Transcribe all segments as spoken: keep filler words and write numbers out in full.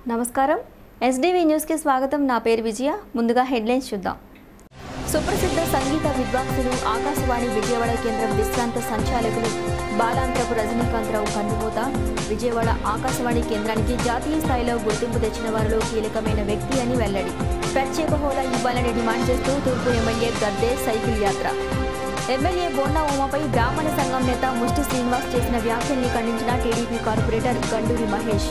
నమస్కారం SDV news కి స్వాగతం నా పేరు విజయ ముందుగా హెడ్లైన్స్ చూద్దాం సుప్రసిద్ధ సంగీత విద్వాంసులు ఆకాశవాణి విజయవాడ కేంద్రం విశ్రాంత సంచాలకులు బాలాంత్రపు రజనీకాంతరావు కన్నుమూత విజయవాడ ఆకాశవాణి కేంద్రానికి జాతీయ స్థాయిలో గుర్తింపు తెచ్చిన వారిలో కీలకమైన వ్యక్తి అని వెల్లడి ప్రత్యేక హోదా ఇవ్వాలని డిమాండ్ చేస్తూ తూర్పు ఎమ్మెల్యే గద్దే సైకిల్ యాత్ర ఎమ్మెల్యే బోండా ఉమాపై బ్రాహ్మణ సంఘం నేత ముష్టి శ్రీనివాస్ చేసిన వ్యాఖ్యల్ని ఖండించిన టీడీపీ కార్పొరేటర్ గండూరి మహేష్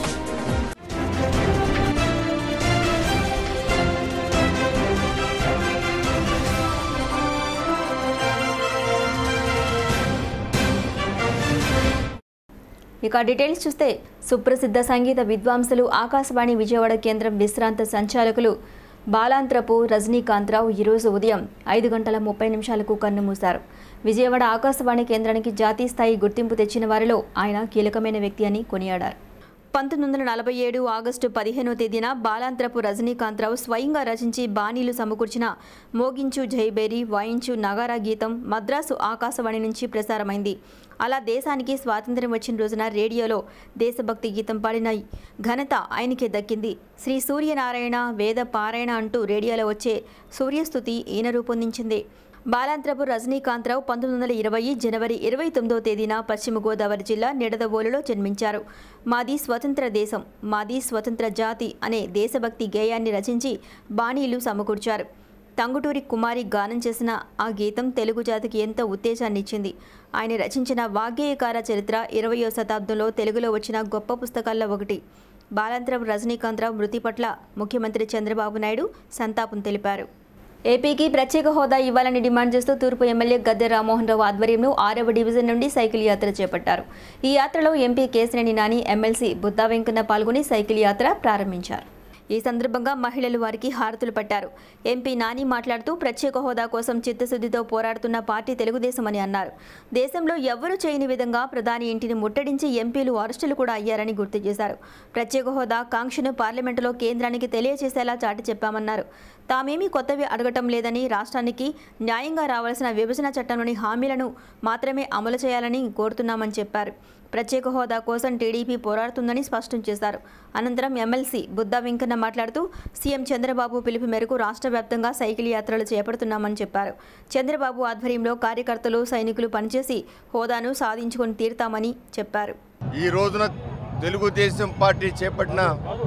ఇక డీటెయిల్స్ చూస్తే సుప్రసిద్ధ సంగీత విద్వాంసులు ఆకాశవాణి విజయవాడ కేంద్రం విశ్రాంత సంచాలకులు బాలాంత్రపు రజనీకాంతరావు ఈరోజు ఉదయం ఐదు గంటల ముప్పై నిమిషాలకు కన్నుమూశారు. విజయవాడ ఆకాశవాణి కేంద్రానికి జాతీయ స్థాయి గుర్తింపు తెచ్చిన వారిలో ఆయన కీలకమైన వ్యక్తి అని కొనియాడారు. పంతొమ్మిది వందల నలభై ఏడు ఆగస్టు పదిహేనో తేదీన బాలాంత్రపు రజనీకాంతరావు స్వయంగా రచించి బాణీలు సమకూర్చిన మోగించు జైబేరి వాయించు నగారా గీతం మద్రాసు ఆకాశవాణి నుంచి ప్రసారమైంది. అలా దేశానికి స్వాతంత్ర్యం వచ్చిన రోజున రేడియోలో దేశభక్తి గీతం పాడిన ఘనత ఆయనకే దక్కింది. శ్రీ సూర్యనారాయణ వేద పారాయణ అంటూ రేడియోలో వచ్చే సూర్యస్తుతి ఈయన రూపొందించింది. బాలాంత్రపు రజనీకాంతరావు పంతొమ్మిది వందల ఇరవై జనవరి ఇరవై తొమ్మిదో తేదీన పశ్చిమ గోదావరి జిల్లా నిడదవోలులో జన్మించారు. మాది స్వతంత్ర దేశం మాది స్వతంత్ర జాతి అనే దేశభక్తి గేయాన్ని రచించి బాణీలు సమకూర్చారు. తంగుటూరి కుమారి గానం చేసిన ఆ గీతం తెలుగు జాతికి ఎంతో ఉత్తేజాన్ని ఇచ్చింది. ఆయన రచించిన వాగ్గేయకార చరిత్ర ఇరవయో శతాబ్దంలో తెలుగులో వచ్చిన గొప్ప పుస్తకాల్లో ఒకటి. బాలాంత్రపు రజనీకాంతరావు మృతి పట్ల ముఖ్యమంత్రి చంద్రబాబు నాయుడు సంతాపం తెలిపారు. ఏపీకి ప్రత్యేక హోదా ఇవ్వాలని డిమాండ్ చేస్తూ తూర్పు ఎమ్మెల్యే గద్దె రామ్మోహన్ రావు ఆధ్వర్యంలో ఆరవ డివిజన్ నుండి సైకిల్ యాత్ర చేపట్టారు. ఈ యాత్రలో ఎంపీ కేశినేని నాని, ఎమ్మెల్సీ బుద్దా వెంకన్న పాల్గొని సైకిల్ యాత్ర ప్రారంభించారు. ఈ సందర్భంగా మహిళలు వారికి హారతులు పట్టారు. ఎంపీ నాని మాట్లాడుతూ ప్రత్యేక హోదా కోసం చిత్తశుద్ధితో పోరాడుతున్న పార్టీ తెలుగుదేశం అని అన్నారు. దేశంలో ఎవ్వరూ చేయని విధంగా ప్రధాని ఇంటిని ముట్టడించి ఎంపీలు అరెస్టులు కూడా అయ్యారని గుర్తు చేశారు. ప్రత్యేక హోదా కాంక్షను పార్లమెంటులో కేంద్రానికి తెలియజేసేలా చాటి చెప్పామన్నారు. తామేమీ కొత్తవి అడగటం లేదని, రాష్ట్రానికి న్యాయంగా రావాల్సిన విభజన చట్టంలోని హామీలను మాత్రమే అమలు చేయాలని కోరుతున్నామని చెప్పారు. ప్రత్యేక హోదా కోసం టీడీపీ పోరాడుతుందని స్పష్టం చేశారు. అనంతరం ఎమ్మెల్సీ బుద్దా వెంకన్న మాట్లాడుతూ సీఎం చంద్రబాబు పిలుపు మేరకు రాష్ట్ర వ్యాప్తంగా సైకిల్ యాత్రలు చేపడుతున్నామని చెప్పారు. చంద్రబాబు ఆధ్వర్యంలో కార్యకర్తలు, సైనికులు పనిచేసి హోదాను సాధించుకొని తీరుతామని చెప్పారు. ఈ రోజున తెలుగుదేశం పార్టీ చేపట్టిన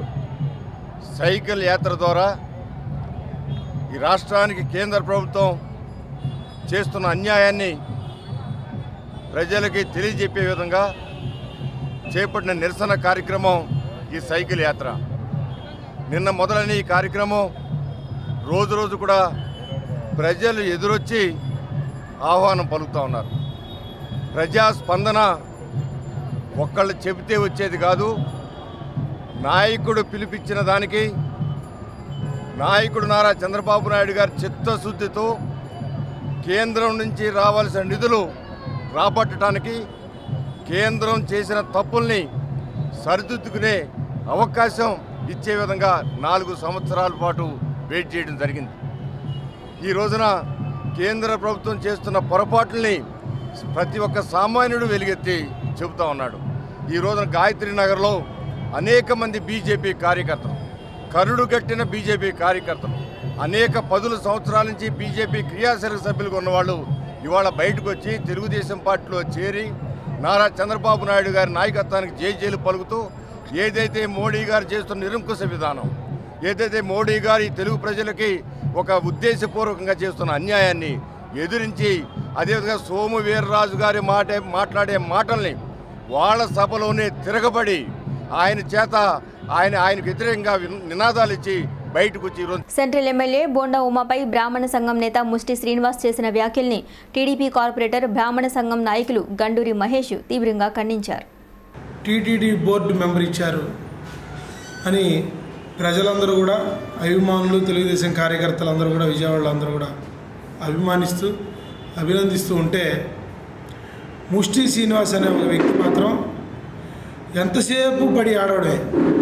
సైకిల్ యాత్ర ద్వారా ఈ రాష్ట్రానికి కేంద్ర ప్రభుత్వం చేస్తున్న అన్యాయాన్ని ప్రజలకి తెలియజెప్పే విధంగా చేపట్టిన నిరసన కార్యక్రమం ఈ సైకిల్ యాత్ర. నిన్న మొదలైన ఈ కార్యక్రమం రోజు రోజు కూడా ప్రజలు ఎదురొచ్చి ఆహ్వానం పలుకుతూ ఉన్నారు. ప్రజాస్పందన ఒక్కళ్ళు చెబితే వచ్చేది కాదు. నాయకుడు పిలిపించిన దానికి నాయకుడు నారా చంద్రబాబు నాయుడు గారి చిత్తశుద్ధితో కేంద్రం నుంచి రావాల్సిన నిధులు రాబట్టడానికి, కేంద్రం చేసిన తప్పుల్ని సరిదిద్దుకునే అవకాశం ఇచ్చే విధంగా నాలుగు సంవత్సరాల పాటు వెయిట్ చేయడం జరిగింది. ఈ రోజున కేంద్ర ప్రభుత్వం చేస్తున్న పొరపాట్లని ప్రతి ఒక్క సామాన్యుడు వెలుగెత్తి చెబుతూ ఉన్నాడు. ఈ రోజున గాయత్రి నగర్లో అనేక మంది బీజేపీ కార్యకర్తలు, కరుడు కట్టిన బీజేపీ కార్యకర్తలు, అనేక పదుల సంవత్సరాల నుంచి బీజేపీ క్రియాశీలక సభ్యులుగా ఉన్నవాళ్ళు ఇవాళ బయటకు వచ్చి తెలుగుదేశం పార్టీలో చేరి నారా చంద్రబాబు నాయుడు గారి నాయకత్వానికి జై జైలు పలుకుతూ ఏదైతే మోడీ గారు చేస్తున్న నిరంకుశ విధానం, ఏదైతే మోడీ గారి తెలుగు ప్రజలకి ఒక ఉద్దేశపూర్వకంగా చేస్తున్న అన్యాయాన్ని ఎదిరించి, అదేవిధంగా సోము వీర్రాజు గారి మాట మాట్లాడే మాటల్ని వాళ్ళ సభలోనే తిరగబడి ఆయన చేత ఆయన ఆయనకు వ్యతిరేకంగా నినాదాలు ఇచ్చి బయటకు వచ్చి సెంట్రల్ ఎమ్మెల్యే బోండా ఉమాపై బ్రాహ్మణ సంఘం నేత ముష్టి శ్రీనివాస్ చేసిన వ్యాఖ్యల్ని టీడీపీ కార్పొరేటర్ బ్రాహ్మణ సంఘం నాయకులు గండూరి మహేష్ తీవ్రంగా ఖండించారు. టీటీడీ బోర్డు మెంబర్ ఇచ్చారు అని ప్రజలందరూ కూడా, అభిమానులు, తెలుగుదేశం కార్యకర్తలందరూ కూడా, విజయవాడలో అందరూ కూడా అభిమానిస్తూ అభినందిస్తూ ఉంటే, ముష్టి శ్రీనివాస్ అనే ఒక వ్యక్తి మాత్రం ఎంతసేపు పడి ఆడవడే.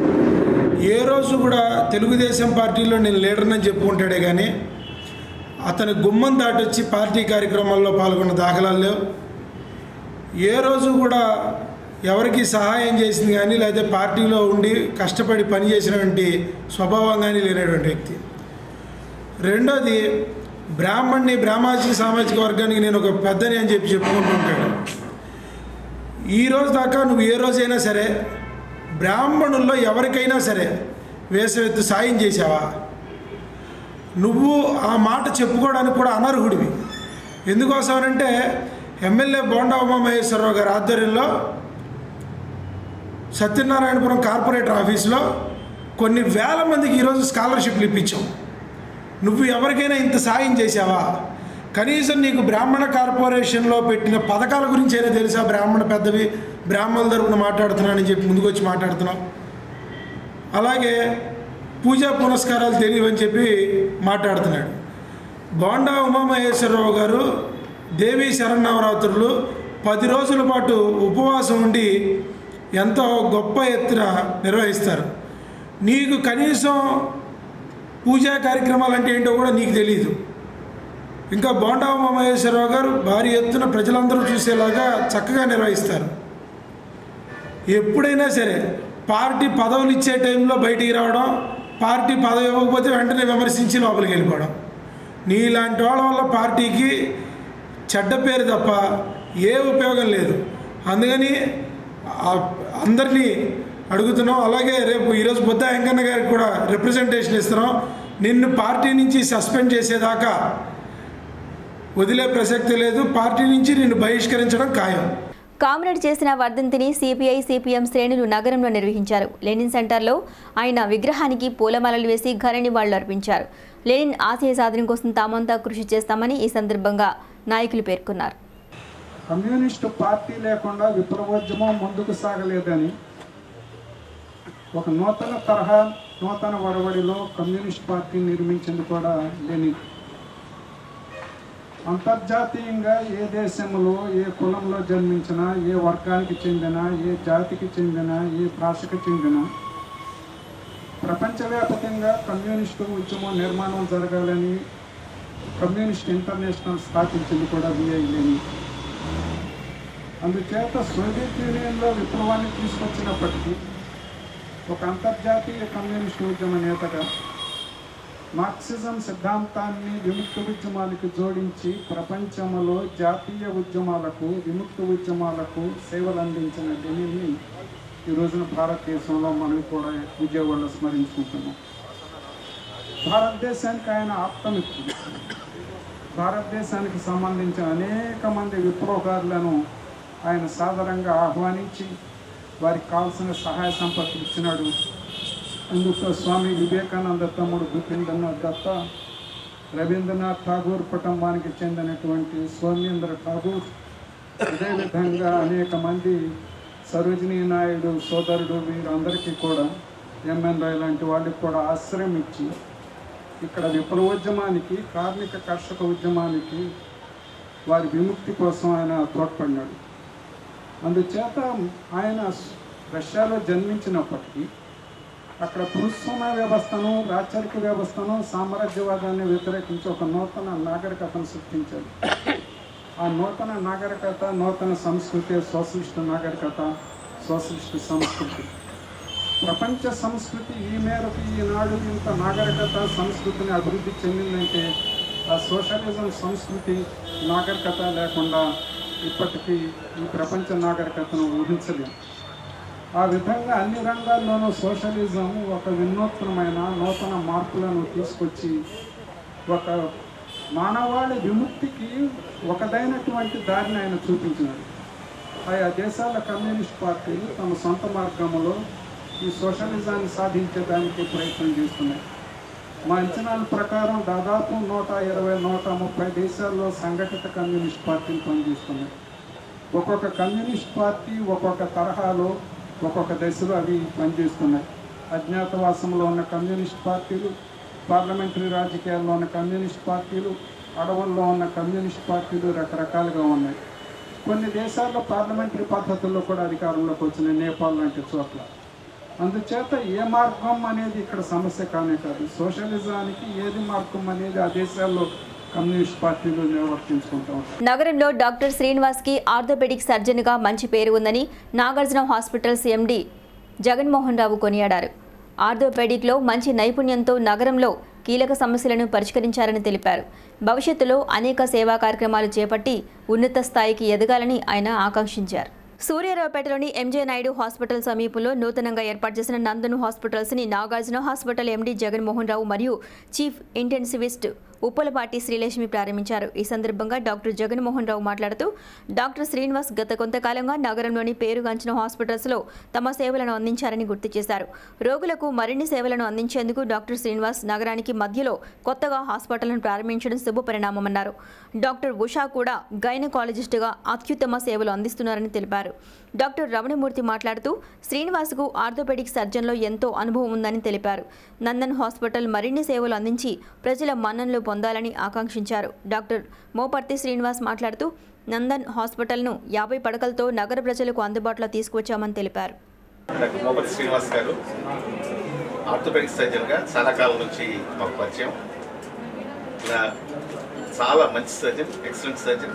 ఏ రోజు కూడా తెలుగుదేశం పార్టీలో నేను లీడర్ని చెప్పుకుంటాడే కానీ అతని గుమ్మం దాటొచ్చి పార్టీ కార్యక్రమాల్లో పాల్గొన్న దాఖలాలు లేవు. ఏ రోజు కూడా ఎవరికి సహాయం చేసింది కానీ లేదా పార్టీలో ఉండి కష్టపడి పనిచేసినటువంటి స్వభావం కానీ లేనటువంటి వ్యక్తి. రెండోది, బ్రాహ్మణ్ణి బ్రాహ్మణ సామాజిక వర్గానికి నేను ఒక పెద్దని అని చెప్పి చెప్పుకుంటూ ఉంటాడు. ఈ రోజు దాకా నువ్వు ఏ రోజైనా సరే బ్రాహ్మణుల్లో ఎవరికైనా సరే వేసవెత్తు సాయం చేసావా? నువ్వు ఆ మాట చెప్పుకోవడానికి కూడా అనర్హుడివి. ఎందుకోసమనంటే ఎమ్మెల్యే బోండా ఉమామహేశ్వరరావు గారి ఆధ్వర్యంలో సత్యనారాయణపురం కార్పొరేటర్ ఆఫీస్లో కొన్ని వేల మందికి ఈరోజు స్కాలర్షిప్లు ఇప్పించాం. నువ్వు ఎవరికైనా ఇంత సాయం చేసావా? కనీసం నీకు బ్రాహ్మణ కార్పొరేషన్లో పెట్టిన పథకాల గురించి అయినా తెలుసా? బ్రాహ్మణ పెద్దవి, బ్రాహ్మణుల తరపున మాట్లాడుతున్నానని చెప్పి ముందుకు వచ్చి మాట్లాడుతున్నావు. అలాగే పూజా పునస్కారాలు తెలియవని చెప్పి మాట్లాడుతున్నాడు. బోండా ఉమామహేశ్వరరావు గారు దేవీ శరన్నవరాత్రులు పది రోజుల పాటు ఉపవాసం ఉండి ఎంతో గొప్ప ఎత్తున నిర్వహిస్తారు. నీకు కనీసం పూజా కార్యక్రమాలు అంటే ఏంటో కూడా నీకు తెలియదు. ఇంకా బోండా ఉమామహేశ్వరరావు గారు భారీ ఎత్తున ప్రజలందరూ చూసేలాగా చక్కగా నిర్వహిస్తారు. ఎప్పుడైనా సరే పార్టీ పదవులు ఇచ్చే టైంలో బయటికి రావడం, పార్టీ పదవి ఇవ్వకపోతే వెంటనే విమర్శించి లోపలికి వెళ్ళిపోవడం. నీలాంటి వాళ్ళ వల్ల పార్టీకి చెడ్డ పేరు తప్ప ఏ ఉపయోగం లేదు. అందుకని అందరినీ అడుగుతున్నాం. అలాగే రేపు ఈరోజు బుద్ధ వెంకన్న గారికి కూడా రిప్రజెంటేషన్ ఇస్తున్నాం. నిన్ను పార్టీ నుంచి సస్పెండ్ చేసేదాకా వదిలే ప్రసక్తి లేదు. పార్టీ నుంచి నిన్ను బహిష్కరించడం ఖాయం. కామ్రేడ్ చేసిన వర్ధంతిని సిపిఐ సిపిఎం శ్రేణులు నగరంలో నిర్వహించారు. లెనిన్ సెంటర్లో ఆయన విగ్రహానికి పూలమాలలు వేసి ఘన నివాళులు అర్పించారు. లెనిన్ ఆశయ సాధన కోసం తామంతా కృషి చేస్తామని ఈ సందర్భంగా నాయకులు పేర్కొన్నారు. కమ్యూనిస్టు పార్టీ లేకుండా విప్లవోద్యమం ముందుకు సాగలేదని ఒక నూతన తరహా నూతన వరవడిలో కమ్యూనిస్ట్ పార్టీ నిర్మించింది కూడా లెనిన్. అంతర్జాతీయంగా ఏ దేశంలో ఏ కులంలో జన్మించినా, ఏ వర్గానికి చెందిన, ఏ జాతికి చెందిన, ఏ భాషకు చెందిన ప్రపంచవ్యాప్తంగా కమ్యూనిస్టు ఉద్యమం నిర్మాణం జరగాలని కమ్యూనిస్ట్ ఇంటర్నేషనల్ స్థాపించింది కూడా విఐ లెనిన్. అందుచేత సోవియట్ యూనియన్లో విప్లవాన్ని తీసుకొచ్చినప్పటికీ ఒక అంతర్జాతీయ కమ్యూనిస్టు ఉద్యమ నేతగా మార్క్సిజం సిద్ధాంతాన్ని విముక్త ఉద్యమాలకు జోడించి ప్రపంచంలో జాతీయ ఉద్యమాలకు, విముక్త ఉద్యమాలకు సేవలు అందించిన లెనిన్ని ఈ రోజున భారతదేశంలో మనం కూడా విజయవాడలో స్మరించుకుంటున్నాం. భారతదేశానికి ఆయన ఆప్తమిత్రుడు. భారతదేశానికి సంబంధించిన అనేక మంది విప్లవకారులను ఆయన సాధారణంగా ఆహ్వానించి వారికి కావాల్సిన సహాయ సంపత్తులు ఇచ్చినాడు. అందుకు స్వామి వివేకానంద తమ్ముడు బిపిన్ద్రనాథ్ దత్త, రవీంద్రనాథ్ ఠాగూర్ కుటుంబానికి చెందినటువంటి సోమేంద్ర ఠాగూర్, అదేవిధంగా అనేక మంది సరోజినీ నాయుడు సోదరుడు వీరందరికీ కూడా ఎంఎన్ రాయ్ లాంటి వాళ్ళకి కూడా ఆశ్రయం ఇచ్చి ఇక్కడ విప్లవోద్యమానికి, కార్మిక కర్షక ఉద్యమానికి, వారి విముక్తి కోసం ఆయన తోడ్పడినాడు. అందుచేత ఆయన రష్యాలో జన్మించినప్పటికీ అక్కడ భూస్వామ్య వ్యవస్థను, రాచరిక వ్యవస్థను, సామ్రాజ్యవాదాన్ని వ్యతిరేకించి ఒక నూతన నాగరికతను సృష్టించాడు. ఆ నూతన నాగరికత, నూతన సంస్కృతి సోషలిస్టు నాగరికత, సోషలిస్టు సంస్కృతి. ప్రపంచ సంస్కృతి ఈ మేరకు ఈనాడు ఇంత నాగరికత సంస్కృతిని అభివృద్ధి చెందిందంటే ఆ సోషలిజం సంస్కృతి నాగరికత లేకుండా ఇప్పటికీ ఈ ప్రపంచ నాగరికతను ఊహించలేము. ఆ విధంగా అన్ని రంగాల్లోనూ సోషలిజం ఒక వినూత్నమైన నూతన మార్పులను తీసుకొచ్చి ఒక మానవాళి విముక్తికి ఒకదైనటువంటి దారిని ఆయన చూపించినాడు. ఆయా దేశాల కమ్యూనిస్ట్ పార్టీలు తమ సొంత మార్గంలో ఈ సోషలిజాన్ని సాధించడానికి ప్రయత్నం చేస్తున్నాయి. మా అంచనాల ప్రకారం దాదాపు నూట ఇరవై నూట ముప్పై దేశాల్లో సంఘటిత కమ్యూనిస్ట్ పార్టీలు పనిచేస్తున్నాయి. ఒక్కొక్క కమ్యూనిస్ట్ పార్టీ ఒక్కొక్క తరహాలో ఒక్కొక్క దశలో అవి పనిచేస్తున్నాయి. అజ్ఞాతవాసంలో ఉన్న కమ్యూనిస్ట్ పార్టీలు, పార్లమెంటరీ రాజకీయాల్లో ఉన్న కమ్యూనిస్ట్ పార్టీలు, అడవుల్లో ఉన్న కమ్యూనిస్ట్ పార్టీలు రకరకాలుగా ఉన్నాయి. కొన్ని దేశాల్లో పార్లమెంటరీ పద్ధతుల్లో కూడా అధికారంలోకి వచ్చిన నేపాల్ లాంటి చోట్ల. అందుచేత ఏ మార్గం అనేది ఇక్కడ సమస్య కానే కాదు. సోషలిజానికి ఏది మార్గం అనేది ఆ దేశాల్లో కమ్యూనిస్ట్ పార్టీలు నిర్వర్తించుకుంటూ ఉంటారు. నగరంలో డాక్టర్ శ్రీనివాస్ కి ఆర్థోపెడిక్ సర్జన్ గా మంచి పేరు ఉందని నాగార్జున హాస్పిటల్స్ ఎండీ జగన్మోహన్ రావు కొనియాడారు. ఆర్థోపెడిక్ లో మంచి నైపుణ్యంతో నగరంలో కీలక సమస్యలను పరిష్కరించారని తెలిపారు. భవిష్యత్తులో అనేక సేవా కార్యక్రమాలు చేపట్టి ఉన్నత స్థాయికి ఎదగాలని ఆయన ఆకాంక్షించారు. సూర్యారావుపేటలోని ఎంజే నాయుడు హాస్పిటల్ సమీపంలో నూతనంగా ఏర్పాటు చేసిన నందన్ హాస్పిటల్స్ ని నాగార్జున హాస్పిటల్ ఎండీ జగన్మోహన్ రావు మరియు చీఫ్ ఇంటెన్సివిస్ట్ ఉప్పలపాటి శ్రీలక్ష్మి ప్రారంభించారు. ఈ సందర్భంగా డాక్టర్ జగన్మోహన్ రావు మాట్లాడుతూ డాక్టర్ శ్రీనివాస్ గత కొంతకాలంగా నగరంలోని పేరుగాంచిన హాస్పిటల్స్లో తమ సేవలను అందించారని గుర్తు చేశారు. రోగులకు మరిన్ని సేవలను అందించేందుకు డాక్టర్ శ్రీనివాస్ నగరానికి మధ్యలో కొత్తగా హాస్పిటల్ను ప్రారంభించడం శుభ పరిణామమన్నారు. డాక్టర్ ఉషా కూడా గైనకాలజిస్టుగా అత్యుత్తమ సేవలు అందిస్తున్నారని తెలిపారు. డాక్టర్ రమణమూర్తి మాట్లాడుతూ శ్రీనివాస్కు ఆర్థోపెడిక్ సర్జన్లో ఎంతో అనుభవం ఉందని తెలిపారు. నందన్ హాస్పిటల్ మరిన్ని సేవలు అందించి ప్రజల మన్ననలు పొందాలని ఆకాంక్షించారు. డాక్టర్ మోపర్తి శ్రీనివాస్ మాట్లాడుతూ నందన్ హాస్పిటల్ను యాభై పడకలతో నగర ప్రజలకు అందుబాటులో తీసుకువచ్చామని తెలిపారు. డాక్టర్ మోపర్తి శ్రీనివాస్ గారు ఆర్థోపెడిక్ సర్జన్గా చాలా కాలం నుంచి మాకు పరిచయం. చాలా మంచి సర్జన్, ఎక్సలెంట్ సర్జన్.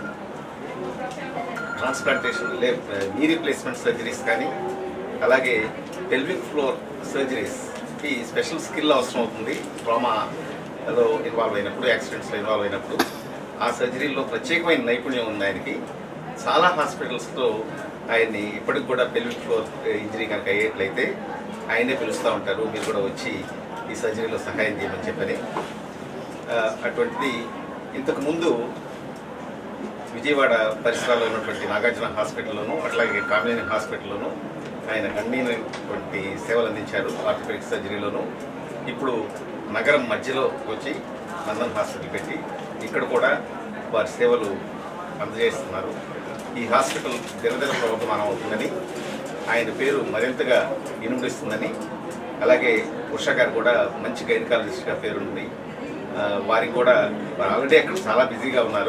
ట్రాన్స్ప్లాంటేషన్ లే నీ రీప్లేస్మెంట్ సర్జరీస్ కానీ అలాగే పెల్విక్ ఫ్లోర్ సర్జరీస్కి స్పెషల్ స్కిల్ అవసరం అవుతుంది. ట్రామాలో ఇన్వాల్వ్ అయినప్పుడు, యాక్సిడెంట్స్లో ఇన్వాల్వ్ అయినప్పుడు ఆ సర్జరీలో ప్రత్యేకమైన నైపుణ్యం ఉంది ఆయనకి. చాలా హాస్పిటల్స్లో ఆయన్ని ఇప్పటికి కూడా పెల్విక్ ఫ్లోర్ ఇంజరీ కనుక అయ్యేట్లయితే ఆయనే పిలుస్తూ ఉంటారు, మీరు కూడా వచ్చి ఈ సర్జరీలో సహాయం చేయమని చెప్పని. అటువంటిది ఇంతకుముందు విజయవాడ పరిసరాల్లో ఉన్నటువంటి నాగార్జున హాస్పిటల్లోనూ అట్లాగే కామినేని హాస్పిటల్లోనూ ఆయన గణనీయమైనటువంటి సేవలు అందించారు ఆర్థోపెడిక్ సర్జరీలోనూ. ఇప్పుడు నగరం మధ్యలో వచ్చి నందన్ హాస్పిటల్ పెట్టి ఇక్కడ కూడా వారి సేవలు అందజేస్తున్నారు. ఈ హాస్పిటల్ దినదిన ప్రవర్తమానం అవుతుందని, ఆయన పేరు మరింతగా ఇనుమడిస్తుందని, అలాగే ఉషా గారు కూడా మంచి గైనకాలజిస్ట్గా పేరుంది. వారికి కూడా ఆల్రెడీ అక్కడ చాలా బిజీగా ఉన్నారు,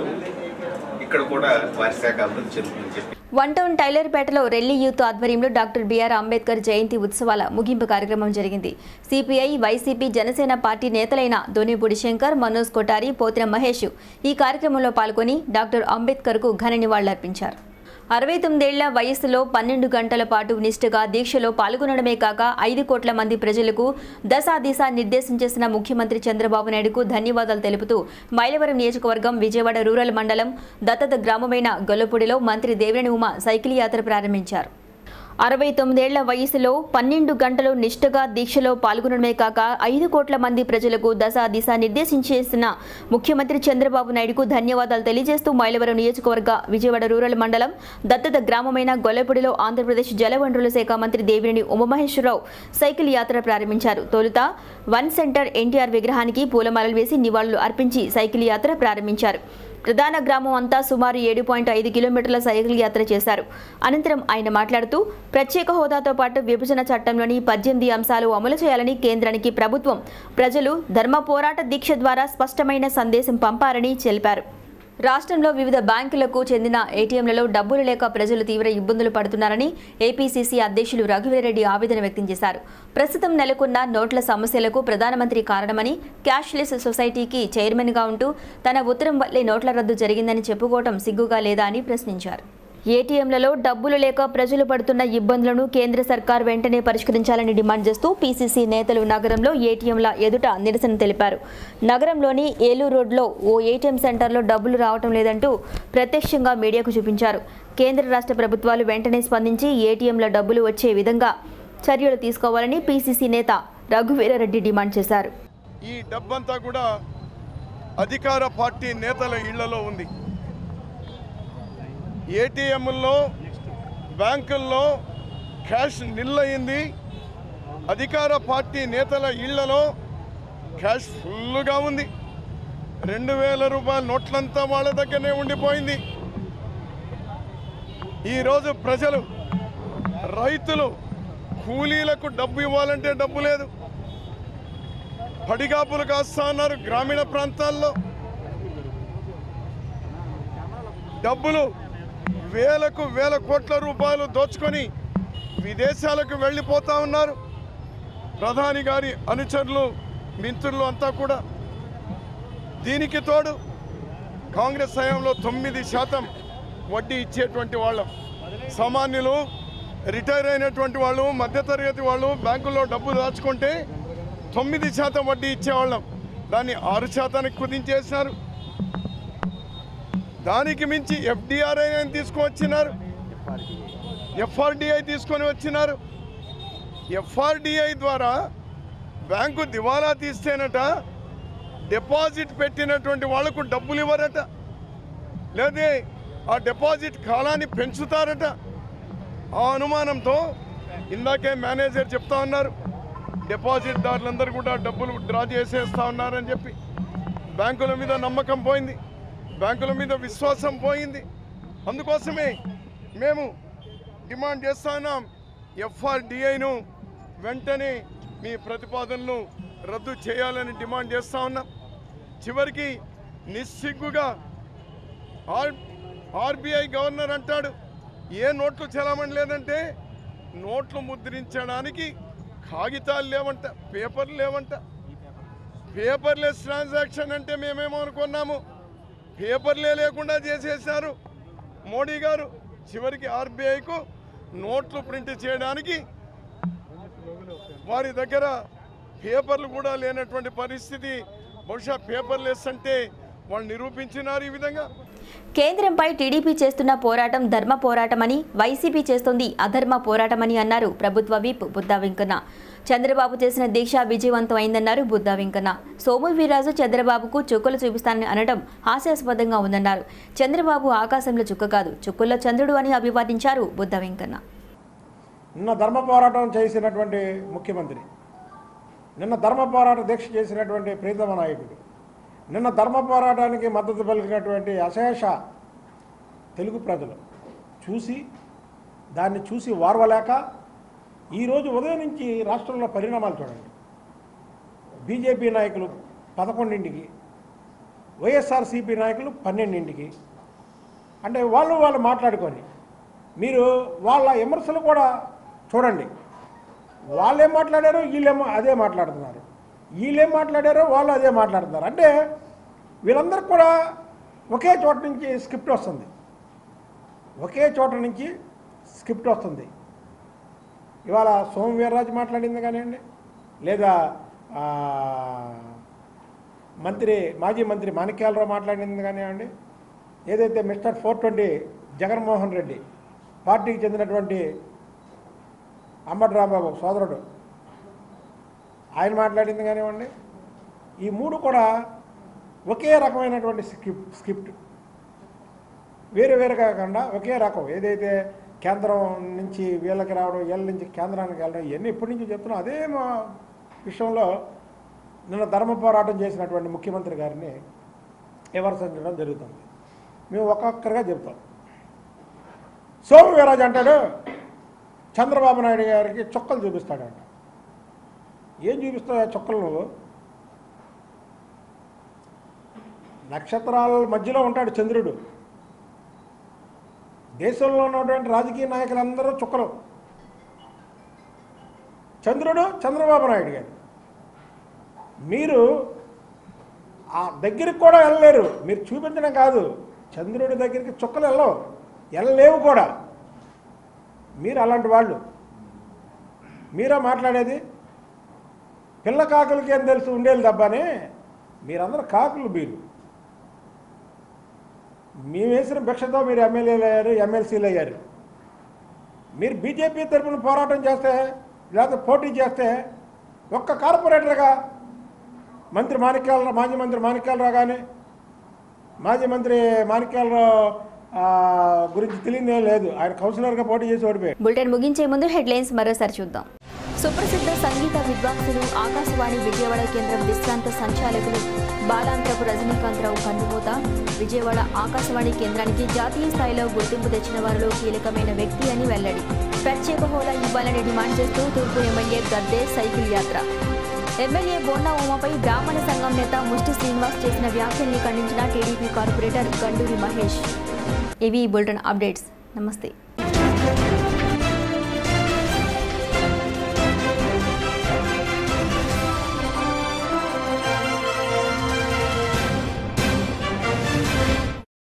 ఇక్కడ కూడా వారి శాఖ అభివృద్ధి చెందుతుందని చెప్పి. వన్ టౌన్ టైలర్పేటలో రెల్లీ యూత్ ఆధ్వర్యంలో డాక్టర్ బిఆర్ అంబేద్కర్ జయంతి ఉత్సవాల ముగింపు కార్యక్రమం జరిగింది. సిపిఐ, వైసీపీ, జనసేన పార్టీ నేతలైన దోనేపూడి శంకర్, మనోజ్ కొటారి, పోతిన మహేష్ ఈ కార్యక్రమంలో పాల్గొని డాక్టర్ అంబేద్కర్కు ఘన నివాళులర్పించారు. అరవై తొమ్మిదేళ్ల వయస్సులో పన్నెండు గంటల పాటు నిష్ఠగా దీక్షలో పాల్గొనడమే కాక ఐదు కోట్ల మంది ప్రజలకు దశా దిశ నిర్దేశం చేసిన ముఖ్యమంత్రి చంద్రబాబు నాయుడుకు ధన్యవాదాలు తెలుపుతూ మైలవరం నియోజకవర్గం విజయవాడ రూరల్ మండలం దత్తత గ్రామమైన గొల్లపూడిలో మంత్రి దేవినేని ఉమ సైకిల్ యాత్ర ప్రారంభించారు. అరవై తొమ్మిదేళ్ల వయసులో పన్నెండు గంటలు నిష్ఠగా దీక్షలో పాల్గొనడమే కాక ఐదు కోట్ల మంది ప్రజలకు దశ దిశ నిర్దేశించేసిన ముఖ్యమంత్రి చంద్రబాబు నాయుడుకు ధన్యవాదాలు తెలియజేస్తూ మైలవరం నియోజకవర్గ విజయవాడ రూరల్ మండలం దత్తత గ్రామమైన గొల్లపూడిలో ఆంధ్రప్రదేశ్ జలవనరుల శాఖ మంత్రి దేవినేని ఉమామహేశ్వరరావు సైకిల్ యాత్ర ప్రారంభించారు. తొలుత వన్ సెంటర్ ఎన్టీఆర్ విగ్రహానికి పూలమాలలు వేసి నివాళులు అర్పించి సైకిల్ యాత్ర ప్రారంభించారు. ప్రధాన గ్రామం అంతా సుమారు ఏడు పాయింట్ ఐదు కిలోమీటర్ల సైకిల్ యాత్ర చేశారు. అనంతరం ఆయన మాట్లాడుతూ ప్రత్యేక హోదాతో పాటు విభజన చట్టంలోని పద్దెనిమిది అంశాలు అమలు చేయాలని కేంద్రానికి ప్రభుత్వం, ప్రజలు ధర్మ పోరాట దీక్ష ద్వారా స్పష్టమైన సందేశం పంపారని తెలిపారు. రాష్ట్రంలో వివిధ బ్యాంకులకు చెందిన ఏటీఎంలలో డబ్బులు లేక ప్రజలు తీవ్ర ఇబ్బందులు పడుతున్నారని ఏపీసీసీ అధ్యక్షులు రఘువీరెడ్డి ఆవేదన వ్యక్తం చేశారు. ప్రస్తుతం నెలకొన్న నోట్ల సమస్యలకు ప్రధానమంత్రి కారణమని, క్యాష్లెస్ సొసైటీకి చైర్మన్గా ఉంటూ తన ఉత్తరం వల్లే నోట్ల రద్దు జరిగిందని చెప్పుకోవడం సిగ్గుగా లేదా అని ప్రశ్నించారు. ఏటీఎంలలో డబ్బులు లేక ప్రజలు పడుతున్న ఇబ్బందులను కేంద్ర సర్కార్ వెంటనే పరిష్కరించాలని డిమాండ్ చేస్తూ పీసీసీ నేతలు నగరంలో ఏటీఎంల ఎదుట నిరసన తెలిపారు. నగరంలోని ఏలూరు రోడ్లో ఓ ఏటీఎం సెంటర్లో డబ్బులు రావటం లేదంటూ ప్రత్యక్షంగా మీడియాకు చూపించారు. కేంద్ర రాష్ట్ర ప్రభుత్వాలు వెంటనే స్పందించి ఏటీఎంల డబ్బులు వచ్చే విధంగా చర్యలు తీసుకోవాలని పీసీసీ నేత రఘువీరారెడ్డి డిమాండ్ చేశారు. ఈ డబ్బంతా కూడా అధికార పార్టీ నేతల ఇళ్లలో ఉంది. ఏటీఎంల్లో, బ్యాంకుల్లో క్యాష్ నిల్లయింది. అధికార పార్టీ నేతల ఇళ్లలో క్యాష్ ఫుల్గా ఉంది. రెండు వేల రూపాయల నోట్లంతా వాళ్ళ దగ్గరనే ఉండిపోయింది. ఈరోజు ప్రజలు, రైతులు కూలీలకు డబ్బు ఇవ్వాలంటే డబ్బు లేదు. పడిగాపులు కాస్తా అన్నారు. గ్రామీణ ప్రాంతాల్లో డబ్బులు వేలకు వేల కోట్ల రూపాయలు దోచుకొని విదేశాలకు వెళ్ళిపోతూ ఉన్నారు. ప్రధాని గారి అనుచరులు, మిత్రులు అంతా కూడా. దీనికి తోడు కాంగ్రెస్ హయాంలో తొమ్మిది శాతం వడ్డీ ఇచ్చేటువంటి వాళ్ళం. సామాన్యులు, రిటైర్ అయినటువంటి వాళ్ళు, మధ్యతరగతి వాళ్ళు బ్యాంకుల్లో డబ్బు దాచుకుంటే తొమ్మిది శాతం వడ్డీ ఇచ్చేవాళ్ళం. దాన్ని ఆరు శాతానికి కుదించేసినారు. దానికి మించి ఎఫ్డిఆర్ఐ తీసుకువచ్చినారు, ఎఫ్ఆర్డిఐ తీసుకొని వచ్చినారు. ఎఫ్ఆర్డిఐ ద్వారా బ్యాంకు దివాలా తీస్తేనట డిపాజిట్ పెట్టినటువంటి వాళ్లకు డబ్బులు ఇవ్వరట, లేదా ఆ డిపాజిట్ కాలాన్ని పెంచుతారట. ఆ అనుమానంతో ఇందాకే మేనేజర్ చెప్తా ఉన్నారు, డిపాజిట్ దారులందరూ కూడా డబ్బులు డ్రా చేసేస్తా ఉన్నారని చెప్పి. బ్యాంకుల మీద నమ్మకం పోయింది, బ్యాంకుల మీద విశ్వాసం పోయింది. అందుకోసమే మేము డిమాండ్ చేస్తా ఉన్నాం, ఎఫ్ఆర్డిఐను వెంటనే మీ ప్రతిపాదనలు రద్దు చేయాలని డిమాండ్ చేస్తూ ఉన్నాం. చివరికి నిస్సిగ్గుగా ఆర్ ఆర్బీఐ గవర్నర్ అంటాడు, ఏ నోట్లు చెలామణి లేదంటే నోట్లు ముద్రించడానికి కాగితాలు లేవంట, పేపర్లు లేవంట. పేపర్లెస్ ట్రాన్సాక్షన్ అంటే మేమేమో అనుకున్నాము, పేపర్లే లేకుండా చేసేసారు మోడీ గారు. చివరికి ఆర్బీఐకు నోట్లు ప్రింట్ చేయడానికి వారి దగ్గర పేపర్లు కూడా లేనటువంటి పరిస్థితి. బహుశా పేపర్లెస్ అంటే వాళ్ళు నిరూపించినారు ఈ విధంగా. కేంద్రంపై టీడీపీ చేస్తున్న పోరాటం ధర్మ పోరాటమని, వైసీపీ చేస్తోంది అధర్మ పోరాటమని అన్నారు ప్రభుత్వ విప్ బుద్దా వెంకన్న. చంద్రబాబు చేసిన దీక్ష విజయవంతం అయిందన్నారు బుద్దా వెంకన్న. సోము వీర్రాజు చంద్రబాబుకు చుక్కలు చూపిస్తానని అనడం హాస్యాస్పదంగా ఉందన్నారు. చంద్రబాబు ఆకాశంలో చుక్క కాదు, చుక్కల్లో చంద్రుడు అని అభివర్ణించారు బుద్దా వెంకన్న. నిన్న ధర్మ పోరాటం చేసినటువంటి ముఖ్యమంత్రి, నిన్న ధర్మ పోరాట దీక్ష చేసినటువంటి ప్రీతమ నాయకుడు, నిన్న ధర్మ పోరాటానికి మద్దతు పలికినటువంటి అశేష తెలుగు ప్రజలు చూసి దాన్ని చూసి వార్వలేక ఈరోజు ఉదయం నుంచి రాష్ట్రంలో పరిణామాలు చూడండి. బీజేపీ నాయకులు పదకొండింటికి, వైఎస్ఆర్సీపీ నాయకులు పన్నెండింటికి, అంటే వాళ్ళు వాళ్ళు మాట్లాడుకొని మీరు వాళ్ళ విమర్శలు కూడా చూడండి. వాళ్ళేం మాట్లాడారో వీళ్ళేమో అదే మాట్లాడుతున్నారు, వీళ్ళేం మాట్లాడారో వాళ్ళు అదే మాట్లాడుతున్నారు. అంటే వీళ్ళందరికీ కూడా ఒకే చోట నుంచి స్క్రిప్ట్ వస్తుంది, ఒకే చోట నుంచి స్క్రిప్ట్ వస్తుంది. ఇవాళ సోము వీర్రాజు మాట్లాడింది కానివ్వండి, లేదా మంత్రి మాజీ మంత్రి మాణిక్యాలరావు మాట్లాడింది కానివ్వండి, ఏదైతే mister four twenty Jaganmohan Reddy పార్టీకి చెందినటువంటి అంబటి రాంబాబు సోదరుడు ఆయన మాట్లాడింది కానివ్వండి, ఈ మూడు కూడా ఒకే రకమైనటువంటి స్క్రిప్ట్ స్క్రిప్ట్ వేరే వేరే కాకుండా ఒకే రకం. ఏదైతే కేంద్రం నుంచి వీళ్ళకి రావడం, వీళ్ళ నుంచి కేంద్రానికి వెళ్ళడం, ఇవన్నీ ఇప్పటి నుంచి చెప్తున్నాం. అదే మా విషయంలో నిన్న ధర్మ పోరాటం చేసినటువంటి ముఖ్యమంత్రి గారిని విమర్శించడం జరుగుతుంది. మేము ఒక్కొక్కరిగా చెప్తాం. సోము వీర్రాజు అంటాడు చంద్రబాబు నాయుడు గారికి చుక్కలు చూపిస్తాడంట. ఏం చూపిస్తావు ఆ చుక్కలు? నువ్వు నక్షత్రాల మధ్యలో ఉంటాడు చంద్రుడు. దేశంలో ఉన్నటువంటి రాజకీయ నాయకులందరూ చుక్కలు. చంద్రుడు చంద్రబాబు నాయుడు గారు. మీరు ఆ దగ్గరికి కూడా వెళ్ళలేరు. మీరు చూపించడం కాదు, చంద్రుడి దగ్గరికి చుక్కలు వెళ్ళవు, వెళ్ళలేవు కూడా. మీరు అలాంటి వాళ్ళు. మీరా మాట్లాడేది? పిల్ల కాకులకి ఏం తెలుసు ఉండేది దబ్బానే. మీరందరూ కాకులు. మీరు మేము వేసిన భిక్షతో మీరు ఎమ్మెల్యేలు అయ్యారు, ఎమ్మెల్సీలు అయ్యారు. మీరు బీజేపీ తరఫున పోరాటం చేస్తే, లేకపోతే పోటీ చేస్తే ఒక్క కార్పొరేటర్గా మంత్రి మాణిక్యాలరావు, మాజీ మంత్రి మాణిక్యాలరావు కానీ, మాజీ మంత్రి మాణిక్యాలరావు గురించి తెలియదే లేదు. ఆయన కౌన్సిలర్గా పోటీ చేసి ఓడిపోయాడు. బులెటిన్ ముగించే ముందు హెడ్లైన్స్ మరోసారి చూద్దాం. సుప్రసిద్ధ సంగీత విద్వాంసులు, ఆకాశవాణి విజయవాడ కేంద్రం విశ్రాంత సంచాలకులు బాలాంత్రపు రజనీకాంతరావు కన్నుమూత. విజయవాడ ఆకాశవాణి కేంద్రానికి జాతీయ స్థాయిలో గుర్తింపు తెచ్చిన వారిలో కీలకమైన వ్యక్తి అని వెల్లడి. ప్రత్యేక హోదా ఇవ్వాలని డిమాండ్ చేస్తూ తూర్పు ఎమ్మెల్యే గద్దే సైకిల్ యాత్ర. ఎమ్మెల్యే బోండా ఉమాపై బ్రాహ్మణ సంఘం నేత ముష్టి శ్రీనివాస్ చేసిన వ్యాఖ్యల్ని ఖండించిన టీడీపీ కార్పొరేటర్ గండూరి మహేష్. ఇవి బులెటిన్ అప్డేట్స్. నమస్తే.